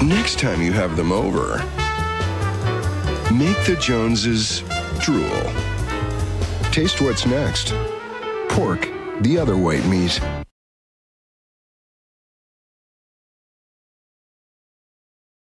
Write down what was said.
Next time you have them over, make the Joneses drool. Taste what's next. Pork, the other white meat.